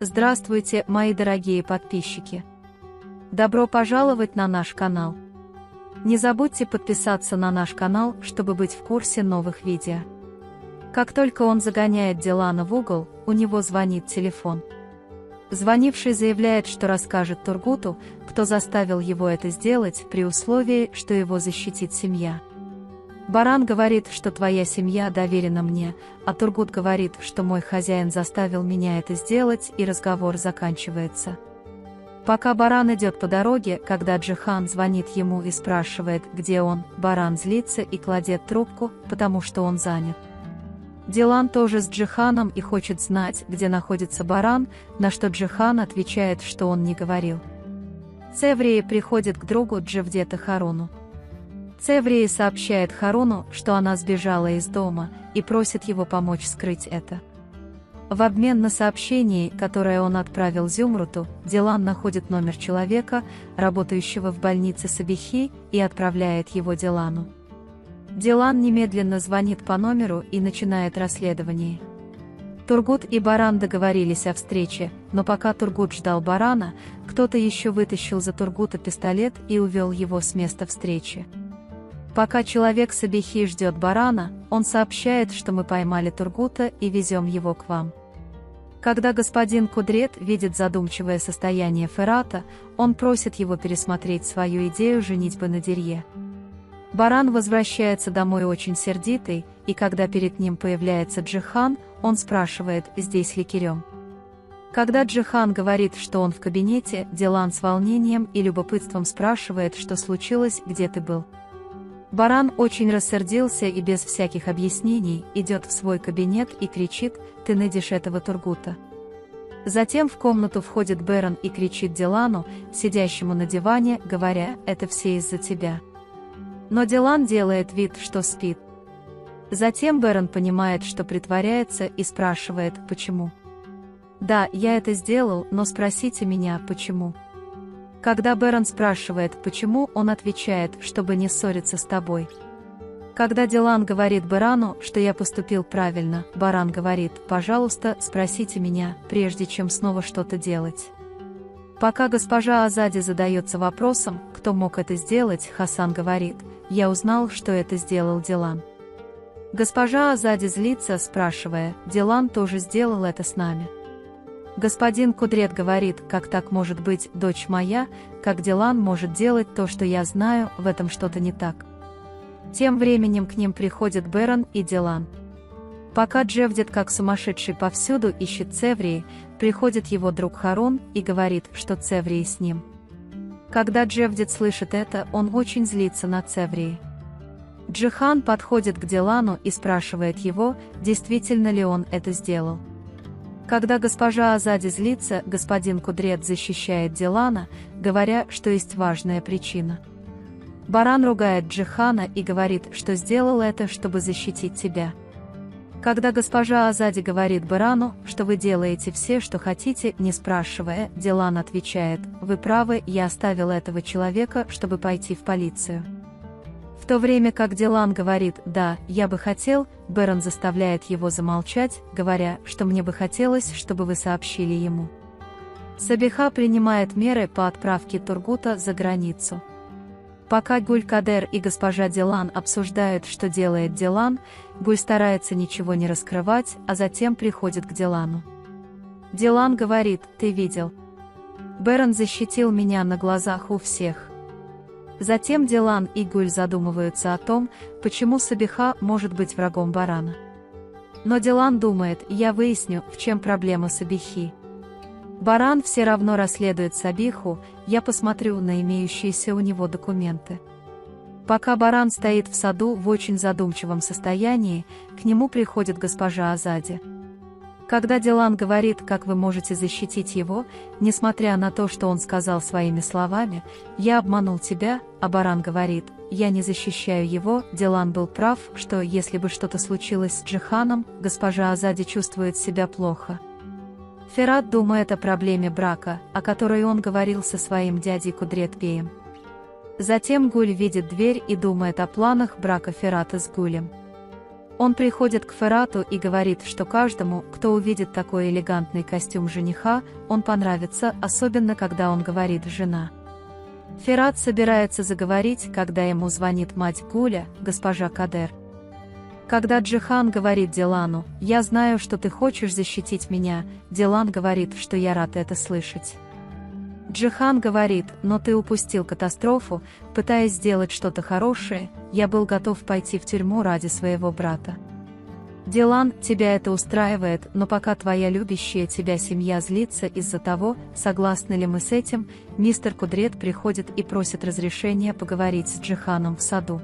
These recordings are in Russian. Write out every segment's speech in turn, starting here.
Здравствуйте, мои дорогие подписчики! Добро пожаловать на наш канал! Не забудьте подписаться на наш канал, чтобы быть в курсе новых видео. Как только он загоняет Дилана в угол, у него звонит телефон. Звонивший заявляет, что расскажет Тургуту, кто заставил его это сделать, при условии, что его защитит семья. Баран говорит, что твоя семья доверена мне, а Тургут говорит, что мой хозяин заставил меня это сделать, и разговор заканчивается. Пока Баран идет по дороге, когда Джихан звонит ему и спрашивает, где он, Баран злится и кладет трубку, потому что он занят. Дилан тоже с Джиханом и хочет знать, где находится Баран, на что Джихан отвечает, что он не говорил. Цеврии приходит к другу Джевдета Харуну. Цеврии сообщает Харуну, что она сбежала из дома, и просит его помочь скрыть это. В обмен на сообщение, которое он отправил Зюмруту, Дилан находит номер человека, работающего в больнице Сабихи, и отправляет его Дилану. Дилан немедленно звонит по номеру и начинает расследование. Тургут и Баран договорились о встрече, но пока Тургут ждал Барана, кто-то еще вытащил за Тургута пистолет и увел его с места встречи. Пока человек Сабихи ждет Барана, он сообщает, что мы поймали Тургута и везем его к вам. Когда господин Кудрет видит задумчивое состояние Ферата, он просит его пересмотреть свою идею женитьбы на Дирье. Баран возвращается домой очень сердитый, и когда перед ним появляется Джихан, он спрашивает, здесь ли Керем. Когда Джихан говорит, что он в кабинете, Дилан с волнением и любопытством спрашивает, что случилось, где ты был. Баран очень рассердился и без всяких объяснений идет в свой кабинет и кричит, ты найдешь этого Тургута. Затем в комнату входит Беран и кричит Дилану, сидящему на диване, говоря, это все из-за тебя. Но Дилан делает вид, что спит. Затем Беран понимает, что притворяется, и спрашивает, почему. Да, я это сделал, но спросите меня, почему. Когда Беран спрашивает, почему, он отвечает, чтобы не ссориться с тобой. Когда Дилан говорит Берану, что я поступил правильно, Баран говорит, пожалуйста, спросите меня, прежде чем снова что-то делать. Пока госпожа Азади задается вопросом, кто мог это сделать, Хасан говорит, я узнал, что это сделал Дилан. Госпожа Азади злится, спрашивая, Дилан тоже сделал это с нами. Господин Кудрет говорит, как так может быть, дочь моя, как Дилан может делать то, что я знаю, в этом что-то не так. Тем временем к ним приходят Беран и Дилан. Пока Джевдет как сумасшедший повсюду ищет Цеврии, приходит его друг Харун и говорит, что Цеврии с ним. Когда Джевдет слышит это, он очень злится на Цеврии. Джихан подходит к Дилану и спрашивает его, действительно ли он это сделал. Когда госпожа Азади злится, господин Кудрет защищает Дилана, говоря, что есть важная причина. Баран ругает Джихана и говорит, что сделал это, чтобы защитить тебя. Когда госпожа Азади говорит Барану, что вы делаете все, что хотите, не спрашивая, Дилан отвечает, вы правы, я оставил этого человека, чтобы пойти в полицию. В то время как Дилан говорит «да, я бы хотел», Беран заставляет его замолчать, говоря, что мне бы хотелось, чтобы вы сообщили ему. Сабиха принимает меры по отправке Тургута за границу. Пока Гуль-Кадер и госпожа Дилан обсуждают, что делает Дилан, Гуль старается ничего не раскрывать, а затем приходит к Дилану. Дилан говорит, ты видел. Беран защитил меня на глазах у всех. Затем Дилан и Гуль задумываются о том, почему Сабиха может быть врагом Барана. Но Дилан думает, я выясню, в чем проблема Сабихи. Баран все равно расследует Сабиху, я посмотрю на имеющиеся у него документы. Пока Баран стоит в саду в очень задумчивом состоянии, к нему приходит госпожа Азади. Когда Дилан говорит, как вы можете защитить его, несмотря на то, что он сказал своими словами, «Я обманул тебя», а Баран говорит, «Я не защищаю его», Дилан был прав, что если бы что-то случилось с Джиханом, госпожа Азади чувствует себя плохо. Ферат думает о проблеме брака, о которой он говорил со своим дядей Кудрет-беем. Затем Гуль видит дверь и думает о планах брака Ферата с Гулем. Он приходит к Ферату и говорит, что каждому, кто увидит такой элегантный костюм жениха, он понравится, особенно когда он говорит «жена». Ферат собирается заговорить, когда ему звонит мать Гуля, госпожа Кадер. Когда Джихан говорит Дилану: «Я знаю, что ты хочешь защитить меня», Дилан говорит, что «я рад это слышать». Джихан говорит: «Но ты упустил катастрофу, пытаясь сделать что-то хорошее, я был готов пойти в тюрьму ради своего брата». Дилан: «Тебя это устраивает, но пока твоя любящая тебя семья злится из-за того, согласны ли мы с этим», мистер Кудрет приходит и просит разрешения поговорить с Джиханом в саду.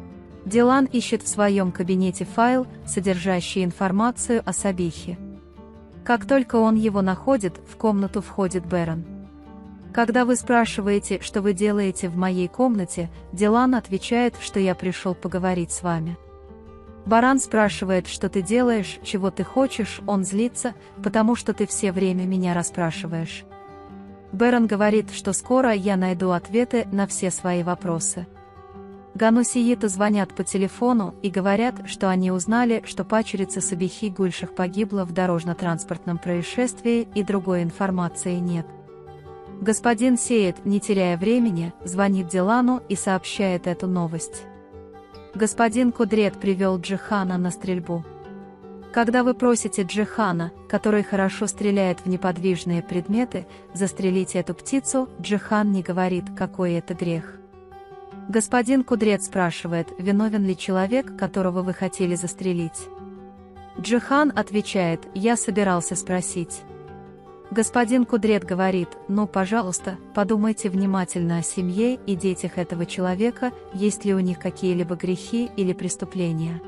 Дилан ищет в своем кабинете файл, содержащий информацию о Сабихе. Как только он его находит, в комнату входит Берон. Когда вы спрашиваете, что вы делаете в моей комнате, Дилан отвечает, что я пришел поговорить с вами. Баран спрашивает, что ты делаешь, чего ты хочешь, он злится, потому что ты все время меня расспрашиваешь. Берон говорит, что скоро я найду ответы на все свои вопросы. Ганусииту звонят по телефону и говорят, что они узнали, что падчерица Сабихи Гульшах погибла в дорожно-транспортном происшествии, и другой информации нет. Господин Сеид, не теряя времени, звонит Дилану и сообщает эту новость. Господин Кудрет привел Джихана на стрельбу. Когда вы просите Джихана, который хорошо стреляет в неподвижные предметы, застрелить эту птицу, Джихан не говорит, какой это грех. Господин Кудрет спрашивает, виновен ли человек, которого вы хотели застрелить. Джихан отвечает: «Я собирался спросить». Господин Кудрет говорит: «Ну, пожалуйста, подумайте внимательно о семье и детях этого человека, есть ли у них какие-либо грехи или преступления».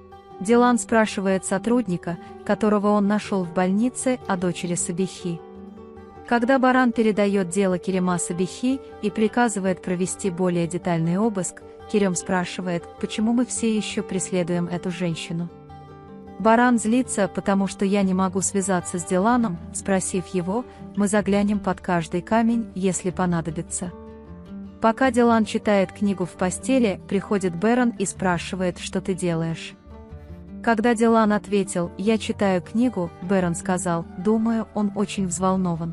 Дилан спрашивает сотрудника, которого он нашел в больнице, о дочери Сабихи. Когда Баран передает дело Керема Сабихи и приказывает провести более детальный обыск, Керем спрашивает, почему мы все еще преследуем эту женщину. Баран злится, потому что я не могу связаться с Диланом, спросив его, мы заглянем под каждый камень, если понадобится. Пока Дилан читает книгу в постели, приходит Берон и спрашивает, что ты делаешь. Когда Дилан ответил, я читаю книгу, Берон сказал, думаю, он очень взволнован.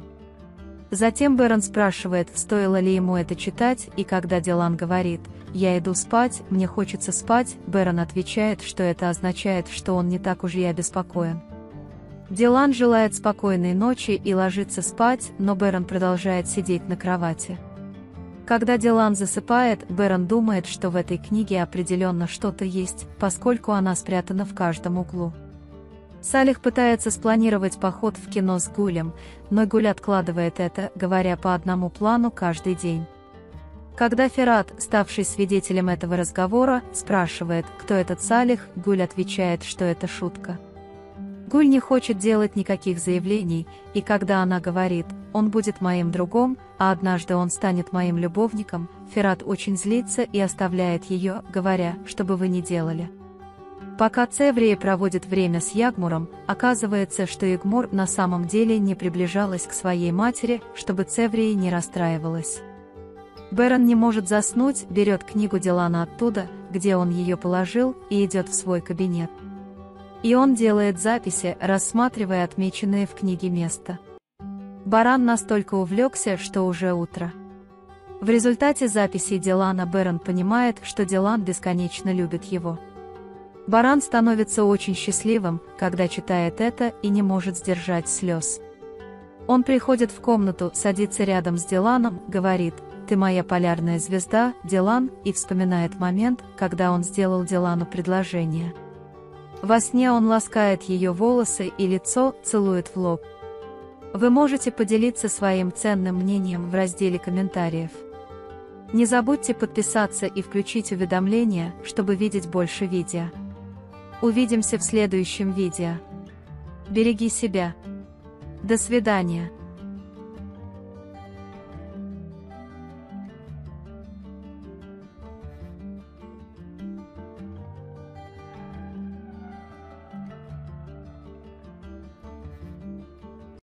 Затем Берон спрашивает, стоило ли ему это читать, и когда Дилан говорит, я иду спать, мне хочется спать, Берон отвечает, что это означает, что он не так уж и обеспокоен. Дилан желает спокойной ночи и ложится спать, но Берон продолжает сидеть на кровати. Когда Дилан засыпает, Берон думает, что в этой книге определенно что-то есть, поскольку она спрятана в каждом углу. Салих пытается спланировать поход в кино с Гулем, но Гуль откладывает это, говоря по одному плану каждый день. Когда Ферат, ставший свидетелем этого разговора, спрашивает, кто этот Салих, Гуль отвечает, что это шутка. Гуль не хочет делать никаких заявлений, и когда она говорит, он будет моим другом, а однажды он станет моим любовником, Ферат очень злится и оставляет ее, говоря, что бы вы ни делали. Пока Цеврия проводит время с Ягмуром, оказывается, что Ягмур на самом деле не приближалась к своей матери, чтобы Цеврия не расстраивалась. Берон не может заснуть, берет книгу Дилана оттуда, где он ее положил, и идет в свой кабинет. И он делает записи, рассматривая отмеченные в книге места. Баран настолько увлекся, что уже утро. В результате записей Дилана Берон понимает, что Дилан бесконечно любит его. Баран становится очень счастливым, когда читает это, и не может сдержать слез. Он приходит в комнату, садится рядом с Диланом, говорит, «Ты моя полярная звезда, Дилан», и вспоминает момент, когда он сделал Дилану предложение. Во сне он ласкает ее волосы и лицо, целует в лоб. Вы можете поделиться своим ценным мнением в разделе комментариев. Не забудьте подписаться и включить уведомления, чтобы видеть больше видео. Увидимся в следующем видео. Береги себя. До свидания.